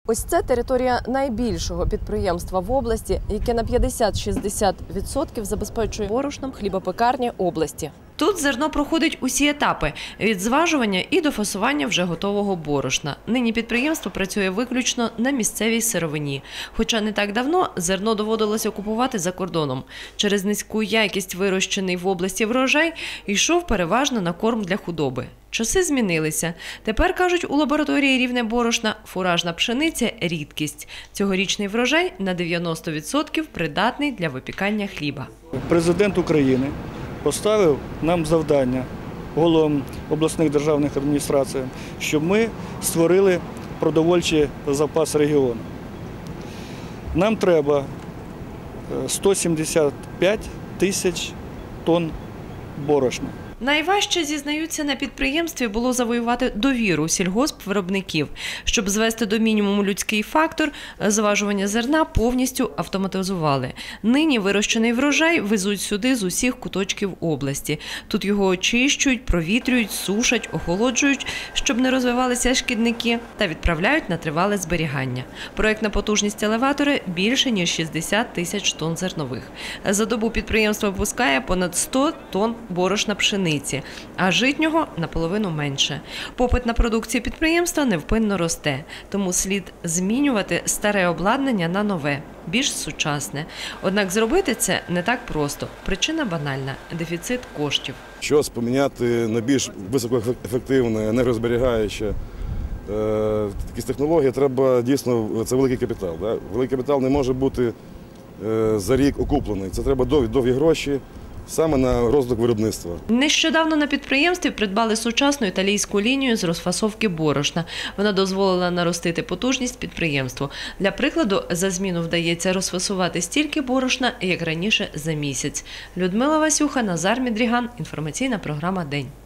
Ось це територія найбільшого підприємства в області, яке на 50-60% забезпечує борошном хлібопекарні області. Тут зерно проходить усі етапи – від зважування і до фасування вже готового борошна. Нині підприємство працює виключно на місцевій сировині. Хоча не так давно зерно доводилося купувати за кордоном. Через низьку якість вирощений в області врожай йшов переважно на корм для худоби. Часи змінилися. Тепер, кажуть, у лабораторії рівне борошна фуражна пшениця – рідкість. Цьогорічний врожай на 90% придатний для випікання хліба. Президент України поставив нам завдання, головам обласних державних адміністрацій, щоб ми створили продовольчий запас регіону. Нам треба 175 тисяч тонн борошна. Найважче, зізнаються, на підприємстві було завоювати довіру сільгоспвиробників. Щоб звести до мінімуму людський фактор, зважування зерна повністю автоматизували. Нині вирощений врожай везуть сюди з усіх куточків області. Тут його очищують, провітрюють, сушать, охолоджують, щоб не розвивалися шкідники, та відправляють на тривале зберігання. Проєктна потужність елеватори – більше, ніж 60 тисяч тонн зернових. За добу підприємство випускає понад 100 тонн борошна пшениці, а житнього наполовину менше. Попит на продукцію підприємства невпинно росте, тому слід змінювати старе обладнання на нове, більш сучасне. Однак зробити це не так просто. Причина банальна – дефіцит коштів. Щось поміняти на більш високоефективне, енергозберігаюче, якісь технології, треба дійсно, це великий капітал. Да? Великий капітал не може бути за рік окуплений, це треба довгі гроші. Саме на розвиток виробництва. Нещодавно на підприємстві придбали сучасну італійську лінію з розфасовки борошна. Вона дозволила наростити потужність підприємству. Для прикладу, за зміну вдається розфасувати стільки борошна, як раніше за місяць. Людмила Васюха, Назар Мідріган. Інформаційна програма «День».